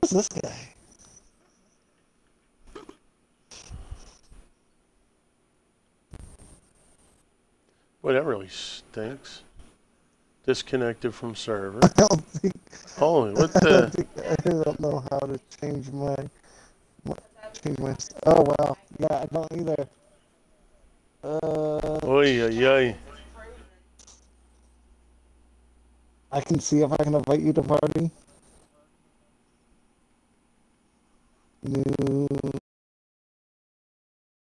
is this guy? Boy, that really stinks. Disconnected from server. I don't think. Holy, what I don't the? think. I don't know how to change my. Oh wow. Yeah, I don't either. Oy, oy, oy. I can see if I can invite you to party. New